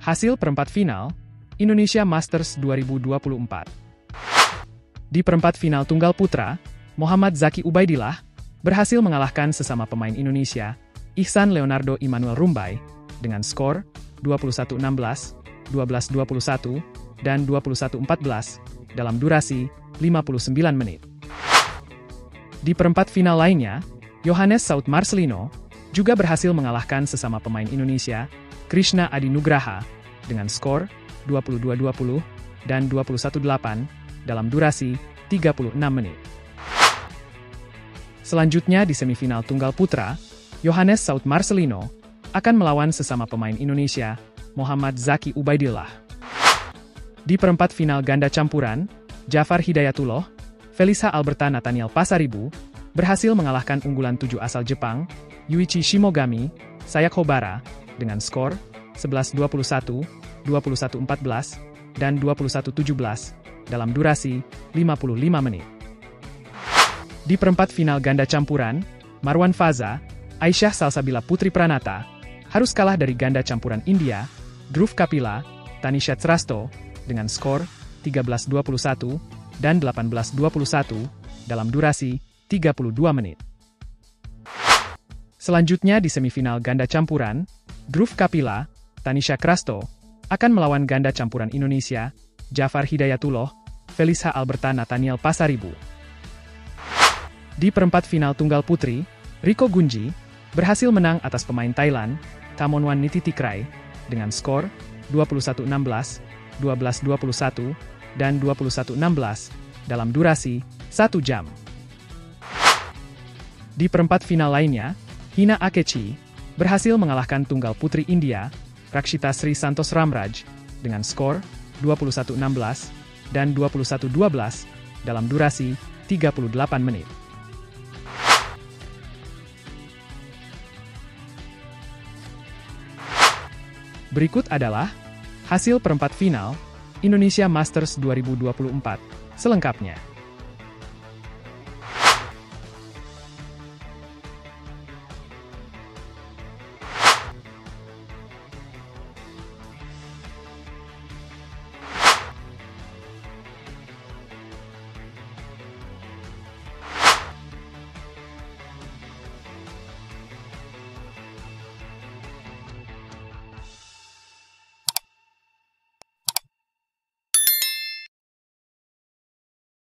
Hasil perempat final, Indonesia Masters 2024. Di perempat final tunggal putra, Muhammad Zaki Ubaidillah berhasil mengalahkan sesama pemain Indonesia, Ihsan Leonardo Immanuel Rumbai, dengan skor 21-16, 12-21, dan 21-14 dalam durasi 59 menit. Di perempat final lainnya, Yohannes Saud Marcelino juga berhasil mengalahkan sesama pemain Indonesia, Krishna Adi Nugraha, dengan skor 22-20 dan 21-8 dalam durasi 36 menit. Selanjutnya di semifinal tunggal putra, Yohannes Saud Marcelino akan melawan sesama pemain Indonesia, Muhammad Zaki Ubaidillah. Di perempat final ganda campuran, Jafar Hidayatullah, Felicia Alberta Nathaniel Pasaribu berhasil mengalahkan unggulan 7 asal Jepang, Yuichi Shimogami, Sayaka Hobara, dengan skor 11-21, 21-14, dan 21-17 dalam durasi 55 menit. Di perempat final ganda campuran, Marwan Faza, Aisyah Salsabila Putri Pranata harus kalah dari ganda campuran India, Dhruv Kapila, Tanisha Tsrasto, dengan skor 13-21 dan 18-21 dalam durasi 32 menit. Selanjutnya di semifinal ganda campuran, Dhruv Kapila, Tanisha Tsrasto akan melawan ganda campuran Indonesia, Jafar Hidayatullah, Felicia Alberta Nathaniel Pasaribu. Di perempat final tunggal putri, Riko Gunji berhasil menang atas pemain Thailand, Thamonwan Nithitikrai, dengan skor 21-16, 12-21, dan 21-16 dalam durasi 1 jam. Di perempat final lainnya, Hina Akechi berhasil mengalahkan tunggal putri India, Rakshita Sri Santos Ramraj, dengan skor 21-16 dan 21-12 dalam durasi 38 menit. Berikut adalah hasil perempat final Indonesia Masters 2024 selengkapnya.